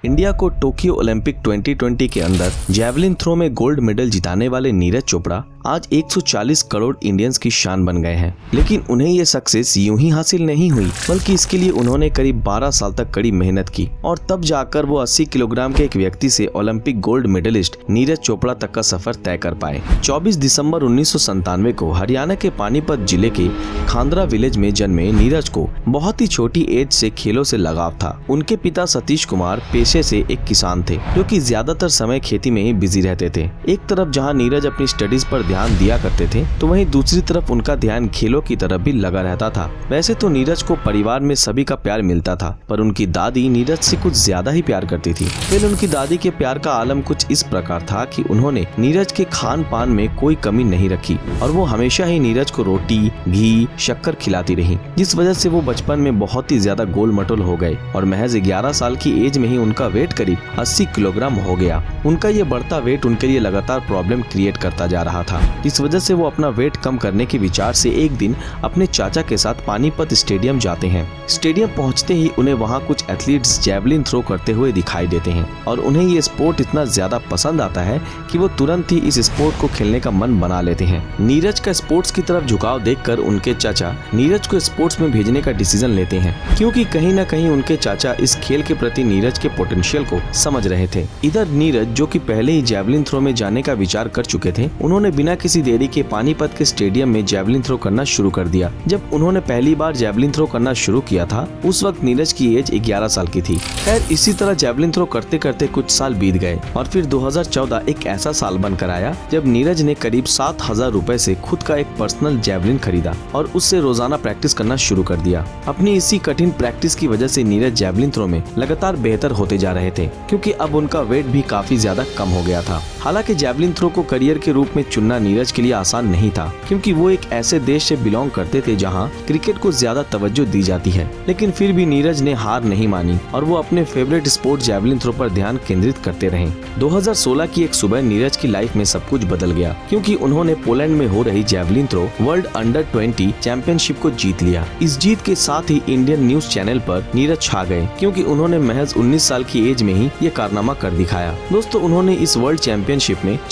India को Tokyo Olympic 2020 के अंदर जैवलिन थ्रो में गोल्ड मेडल जिताने वाले नीरज चोपड़ा आज 140 करोड़ इंडियंस की शान बन गए हैं। लेकिन उन्हें ये सक्सेस यूं ही हासिल नहीं हुई, बल्कि इसके लिए उन्होंने करीब 12 साल तक कड़ी मेहनत की और तब जाकर वो 80 किलोग्राम के एक व्यक्ति से Olympic gold medalist Neeraj Chopra तक का सफर तय कर पाए। 24 दिसंबर 1997 को हरियाणा के पानीपत जिले के खांदरा विलेज में जन्मे नीरज को बहुत ही छोटी एज से खेलों से लगाव था। उनके पिता सतीश कुमार पेशे से एक किसान थे, जो कि ज्यादातर समय खेती में ही बिजी रहते थे। एक तरफ जहां नीरज अपनी स्टडीज पर ध्यान दिया करते थे, तो वहीं दूसरी तरफ उनका ध्यान खेलों की तरफ भी लगा रहता था। वैसे तो नीरज को परिवार में सभी का प्यार मिलता था, पर उनकी दादी नीरज से कुछ ज्यादा ही प्यार करती थी। फिर उनकी दादी के प्यार का आलम कुछ इस प्रकार था कि उन्होंने नीरज के खान पान में कोई कमी नहीं रखी और वो हमेशा ही नीरज को रोटी, घी, शक्कर खिलाती रही, जिस वजह से वो बचपन में बहुत ही ज्यादा गोल मटोल हो गए और महज 11 साल की एज में ही उनका वेट करीब 80 किलोग्राम हो गया। उनका ये बढ़ता वेट उनके लिए लगातार प्रॉब्लम क्रिएट करता जा रहा था, जिस वजह से वो अपना वेट कम करने के विचार से एक दिन अपने चाचा के साथ पानीपत स्टेडियम जाते हैं। स्टेडियम पहुंचते ही उन्हें वहां कुछ एथलीट्स जैवलिन थ्रो करते हुए दिखाई देते हैं और उन्हें ये स्पोर्ट इतना ज्यादा पसंद आता है कि वो तुरंत ही इस स्पोर्ट को खेलने का मन बना लेते हैं। नीरज का स्पोर्ट्स की तरफ झुकाव देखकर उनके चाचा नीरज को स्पोर्ट्स में भेजने का डिसीजन लेते हैं, क्योंकि कहीं न कहीं उनके चाचा इस खेल के प्रति नीरज के पोटेंशियल को समझ रहे थे। इधर नीरज, जो कि पहले ही जैवलिन थ्रो में जाने का विचार कर चुके थे, उन्होंने बिना किसी देरी के पानीपत के स्टेडियम में जैवलिन थ्रो करना शुरू कर दिया। जब उन्होंने पहली बार जैवलिन थ्रो करना शुरू किया था, उस वक्त नीरज की एज 11 साल की थी। खैर, इसी तरह जैवलिन थ्रो करते करते कुछ साल बीत गए और फिर 2014 एक ऐसा साल बनकर आया जब नीरज ने करीब 7,000 रुपए से खुद का एक पर्सनल जैवलिन खरीदा और उससे रोजाना प्रैक्टिस करना शुरू कर दिया। अपनी इसी कठिन प्रैक्टिस की वजह से नीरज जैवलिन थ्रो में लगातार बेहतर होते जा रहे थे, क्योंकि अब उनका वेट भी काफी ज्यादा कम हो गया था। हालांकि जैवलिन थ्रो को करियर के रूप में चुनना नीरज के लिए आसान नहीं था, क्योंकि वो एक ऐसे देश से बिलोंग करते थे जहां क्रिकेट को ज्यादा तवज्जो दी जाती है। लेकिन फिर भी नीरज ने हार नहीं मानी और वो अपने फेवरेट स्पोर्ट जैवलिन थ्रो पर ध्यान केंद्रित करते रहे। 2016 की एक सुबह नीरज की लाइफ में सब कुछ बदल गया, क्योंकि उन्होंने पोलैंड में हो रही javelin throw world under 20 championship को जीत लिया। इस जीत के साथ ही इंडियन न्यूज चैनल पर नीरज छा गए, क्योंकि उन्होंने महज 19 साल की एज में ही ये कारनामा कर दिखाया। दोस्तों, उन्होंने इस वर्ल्ड चैंपियनशिप में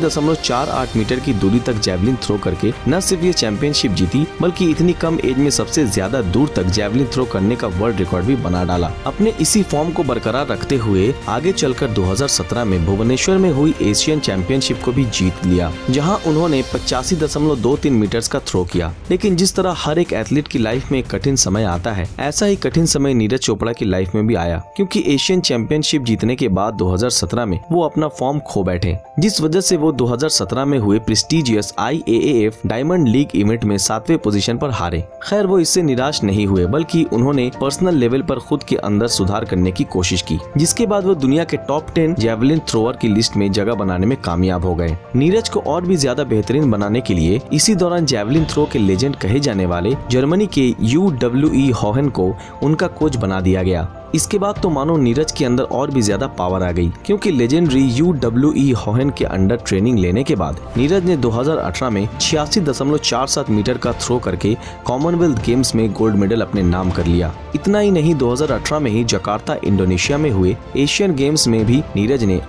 86.48 मीटर की दूरी तक जैवलिन थ्रो करके न सिर्फ ये चैंपियनशिप जीती, बल्कि इतनी कम एज में सबसे ज्यादा दूर तक जैवलिन थ्रो करने का वर्ल्ड रिकॉर्ड भी बना डाला। अपने इसी फॉर्म को बरकरार रखते हुए आगे चलकर 2017 में भुवनेश्वर में हुई एशियन चैंपियनशिप को भी जीत लिया, जहां उन्होंने 85.23 मीटर्स का थ्रो किया। लेकिन जिस तरह हर एक एथलीट की लाइफ में एक कठिन समय आता है, ऐसा ही कठिन समय नीरज चोपड़ा की लाइफ में भी आया, क्योंकि एशियन चैंपियनशिप जीतने के बाद 2017 में वो अपना फॉर्म खो बैठे, जिस वजह से वो 2017 में हुए prestigious IAAF diamond league event में 7वें पोजीशन पर हारे। खैर, वो इससे निराश नहीं हुए, बल्कि उन्होंने पर्सनल लेवल पर खुद के अंदर सुधार करने की कोशिश की, जिसके बाद वो दुनिया के टॉप 10 जैवलिन थ्रोअर की लिस्ट में जगह बनाने में कामयाब हो गए। नीरज को और भी ज्यादा बेहतरीन बनाने के लिए इसी दौरान जैवलिन थ्रो के लेजेंड कहे जाने वाले जर्मनी के UWE होहेन को उनका कोच बना दिया गया। इसके बाद तो मानो नीरज के अंदर और भी ज्यादा पावर आ गई, क्योंकि लेजेंडरी UWE होहेन के अंडर ट्रेनिंग लेने के बाद नीरज ने 2018 में 86.47 मीटर का थ्रो करके कॉमनवेल्थ गेम्स में गोल्ड मेडल अपने नाम कर लिया। इतना ही नहीं, 2018 में ही जकार्ता इंडोनेशिया में हुए एशियन गेम्स में भी नीरज ने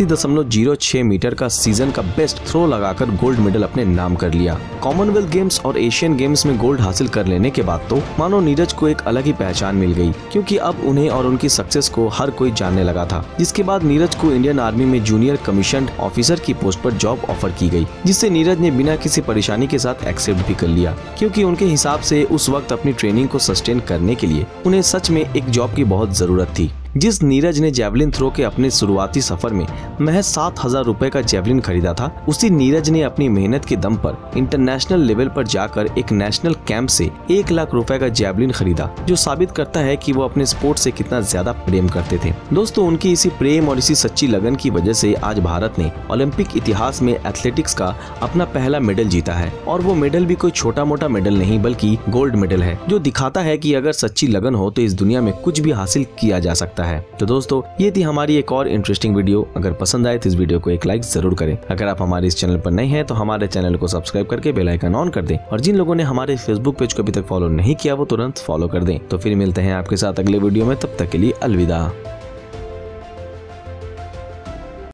88.06 मीटर का सीजन का बेस्ट थ्रो लगाकर गोल्ड मेडल अपने नाम कर लिया। कॉमनवेल्थ गेम्स और एशियन गेम्स में गोल्ड हासिल कर लेने के बाद तो मानो नीरज को एक अलग ही पहचान मिल गई, क्योंकि अब उन्हें और उनकी सक्सेस को हर कोई जानने लगा था। जिसके बाद नीरज को इंडियन आर्मी में जूनियर कमीशन्ड ऑफिसर की पोस्ट पर जॉब ऑफर की गई, जिससे नीरज ने बिना किसी परेशानी के साथ एक्सेप्ट भी कर लिया, क्योंकि उनके हिसाब से उस वक्त अपनी ट्रेनिंग को सस्टेन करने के लिए उन्हें सच में एक जॉब की बहुत जरूरत थी। जिस नीरज ने जैवलिन थ्रो के अपने शुरुआती सफर में महज 7,000 रुपए का जैवलिन खरीदा था, उसी नीरज ने अपनी मेहनत के दम पर इंटरनेशनल लेवल पर जाकर एक नेशनल कैंप से 1 लाख रुपए का जैवलिन खरीदा, जो साबित करता है कि वो अपने स्पोर्ट से कितना ज्यादा प्रेम करते थे। दोस्तों, उनकी इसी प्रेम और इसी सच्ची लगन की वजह से आज भारत ने ओलंपिक इतिहास में एथलेटिक्स का अपना पहला मेडल जीता है, और वो मेडल भी कोई छोटा मोटा मेडल नहीं, बल्कि गोल्ड मेडल है, जो दिखाता है कि अगर सच्ची लगन हो तो इस दुनिया में कुछ भी हासिल किया जा सकता है। तो दोस्तों, ये थी हमारी एक और इंटरेस्टिंग वीडियो। अगर पसंद आए तो इस वीडियो को एक लाइक जरूर करें। अगर आप हमारे इस चैनल पर नए हैं तो हमारे चैनल को सब्सक्राइब करके बेल आइकन ऑन कर दें, और जिन लोगों ने हमारे फेसबुक पेज को अभी तक फॉलो नहीं किया वो तुरंत फॉलो कर दें। तो फिर मिलते हैं आपके साथ अगले वीडियो में, तब तक के लिए अलविदा।